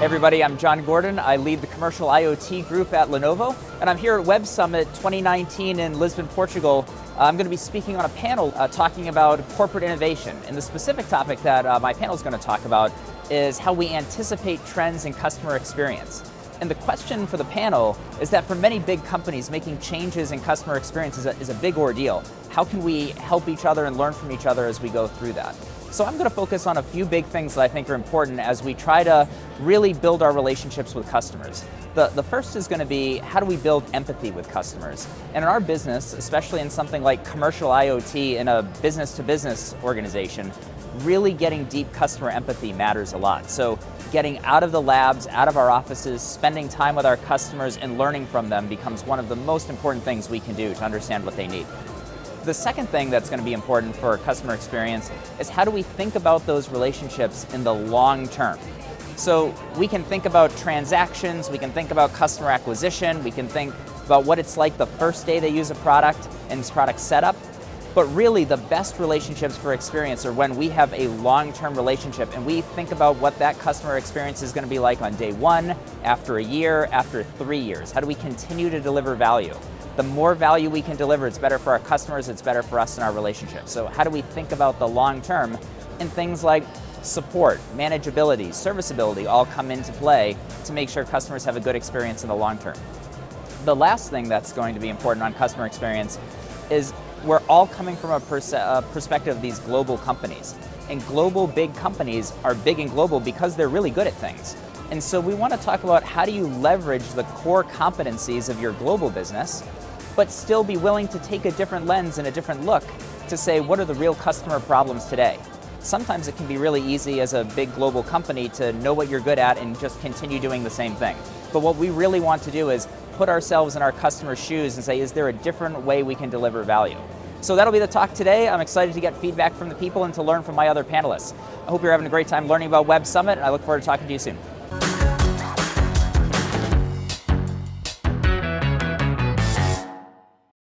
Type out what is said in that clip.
everybody, I'm John Gordon. I lead the commercial IoT group at Lenovo, and I'm here at Web Summit 2019 in Lisbon, Portugal. I'm going to be speaking on a panel talking about corporate innovation. And the specific topic that my panel is going to talk about is how we anticipate trends in customer experience. And the question for the panel is that for many big companies, making changes in customer experience is a big ordeal. How can we help each other and learn from each other as we go through that? So I'm going to focus on a few big things that I think are important as we try to really build our relationships with customers. The first is going to be, how do we build empathy with customers? And in our business, especially in something like commercial IoT in a business-to-business organization, really getting deep customer empathy matters a lot. So getting out of the labs, out of our offices, spending time with our customers and learning from them becomes one of the most important things we can do to understand what they need. The second thing that's going to be important for customer experience is how do we think about those relationships in the long term? So we can think about transactions, we can think about customer acquisition, we can think about what it's like the first day they use a product and its product setup. But really the best relationships for experience are when we have a long-term relationship and we think about what that customer experience is going to be like on day one, after a year, after 3 years. How do we continue to deliver value? The more value we can deliver, it's better for our customers, it's better for us in our relationship. So how do we think about the long term? And things like support, manageability, serviceability all come into play to make sure customers have a good experience in the long term. The last thing that's going to be important on customer experience is we're all coming from a perspective of these global companies. And global big companies are big and global because they're really good at things. And so we want to talk about how do you leverage the core competencies of your global business, but still be willing to take a different lens and a different look to say, what are the real customer problems today? Sometimes it can be really easy as a big global company to know what you're good at and just continue doing the same thing. But what we really want to do is put ourselves in our customers' shoes and say, is there a different way we can deliver value? So that'll be the talk today. I'm excited to get feedback from the people and to learn from my other panelists. I hope you're having a great time learning about Web Summit, and I look forward to talking to you soon.